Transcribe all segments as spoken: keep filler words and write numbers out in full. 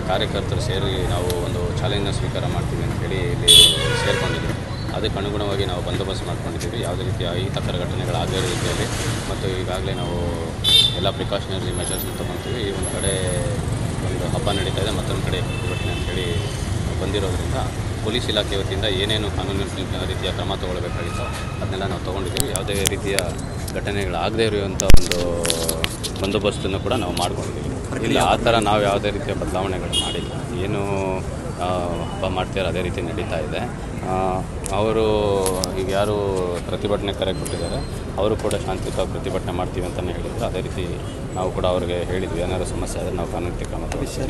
ಕಾರ್ಯಕರ್ತರು ಸೇರಿ ನಾವು ಒಂದು ಚಾಲೆಂಜ್ನ ಸ್ವೀಕಾರ ಮಾಡ್ತೀವಿ ಅಂತ ಹೇಳಿ ಇಲ್ಲಿ ಸೇರಿಕೊಂಡಿದ್ದೀವಿ. ಅದಕ್ಕೆ ಅನುಗುಣವಾಗಿ ನಾವು ಬಂದೋಬಸ್ತ್ ಮಾಡ್ಕೊಂಡಿದ್ದೀವಿ. ಯಾವುದೇ ರೀತಿಯ ಅಹಿತಕರ ಘಟನೆಗಳಾಗದೇ ಇರೋ ರೀತಿಯಲ್ಲಿ ಮತ್ತು ಈಗಾಗಲೇ ನಾವು ಎಲ್ಲ ಪ್ರಿಕಾಷನರಿ ಮೆಷರ್ಸ್ನ ತೊಗೊಳ್ತೀವಿ. ಈ ಒಂದು ಕಡೆ ಒಂದು ಹಬ್ಬ ನಡೀತಾ ಇದೆ, ಮತ್ತೊಂದು ಕಡೆ ಪ್ರತಿಭಟನೆ ಅಂತೇಳಿ ಬಂದಿರೋದ್ರಿಂದ ಪೊಲೀಸ್ ಇಲಾಖೆ ವತಿಯಿಂದ ಏನೇನು ಕಾನೂನಿನ ರೀತಿಯ ಕ್ರಮ ತೊಗೊಳ್ಬೇಕಾಗಿತ್ತೋ ಅದನ್ನೆಲ್ಲ ನಾವು ತೊಗೊಂಡಿದ್ದೀವಿ. ಯಾವುದೇ ರೀತಿಯ ಘಟನೆಗಳಾಗದೇ ಇರುವಂಥ ಒಂದು ಬಂದೋಬಸ್ತನ್ನು ಕೂಡ ನಾವು ಮಾಡ್ಕೊಂಡಿದ್ದೀವಿ. ಇಲ್ಲ ಆ ಥರ ನಾವು ಯಾವುದೇ ರೀತಿಯ ಬದಲಾವಣೆಗಳು ಮಾಡಿಲ್ಲ. ಏನು ಹಬ್ಬ ಮಾಡ್ತೀರೋ ಅದೇ ರೀತಿ ನಡೀತಾ ಇದೆ. ಅವರು ಈಗ ಯಾರು ಪ್ರತಿಭಟನೆ ಕರೆ ಕೊಟ್ಟಿದ್ದಾರೆ ಅವರು ಕೂಡ ಶಾಂತಿಯುತ ಪ್ರತಿಭಟನೆ ಮಾಡ್ತೀವಿ ಅಂತಲೇ ಹೇಳಿದ್ರು. ಅದೇ ರೀತಿ ನಾವು ಕೂಡ ಅವ್ರಿಗೆ ಹೇಳಿದ್ವಿ, ಏನಾದರೂ ಸಮಸ್ಯೆ ಆದರೆ ನಾವು ಕಾನೂನು ಕ್ರಮ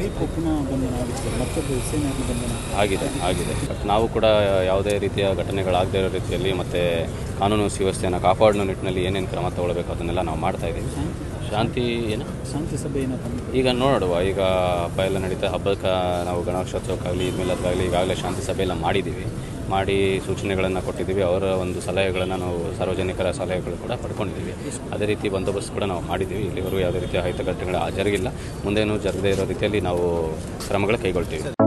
ಆಗಿದೆ ಆಗಿದೆ ಬಟ್ ನಾವು ಕೂಡ ಯಾವುದೇ ರೀತಿಯ ಘಟನೆಗಳಾಗದೇ ಇರೋ ರೀತಿಯಲ್ಲಿ ಮತ್ತು ಕಾನೂನು ಸುವ್ಯವಸ್ಥೆಯನ್ನು ಕಾಪಾಡೋ ನಿಟ್ಟಿನಲ್ಲಿ ಏನೇನು ಕ್ರಮ ತೊಗೊಳ್ಬೇಕು ಅದನ್ನೆಲ್ಲ ನಾವು ಮಾಡ್ತಾಯಿದ್ದೀವಿ. ಶಾಂತಿ ಏನು ಶಾಂತಿ ಸಭೆ ಏನಪ್ಪ ಈಗ ನೋಡುವ, ಈಗ ಹಬ್ಬ ಎಲ್ಲ ನಡೀತಾ ಹಬ್ಬಕ್ಕೆ ನಾವು ಗಣೇಶೋತ್ಸವಕ್ಕಾಗಲಿ ಇದ್ಮೇಲದಾಗಲಿ ಈಗಾಗಲೇ ಶಾಂತಿ ಸಭೆ ಎಲ್ಲ ಮಾಡಿದ್ದೀವಿ. ಮಾಡಿ ಸೂಚನೆಗಳನ್ನು ಕೊಟ್ಟಿದ್ದೀವಿ. ಅವರ ಒಂದು ಸಲಹೆಗಳನ್ನು ನಾವು ಸಾರ್ವಜನಿಕರ ಸಲಹೆಗಳು ಕೂಡ ಪಡ್ಕೊಂಡಿದ್ದೀವಿ. ಅದೇ ರೀತಿ ಬಂದೋಬಸ್ತ್ ಕೂಡ ನಾವು ಮಾಡಿದ್ದೀವಿ. ಇಲ್ಲಿವರೆಗೂ ಯಾವುದೇ ರೀತಿಯ ಅಹಿತಘಟನೆಗಳು ಜರುಗಿಲ್ಲ. ಮುಂದೇನೂ ಜರಗದೇ ಇರೋ ರೀತಿಯಲ್ಲಿ ನಾವು ಕ್ರಮಗಳು ಕೈಗೊಳ್ತೀವಿ.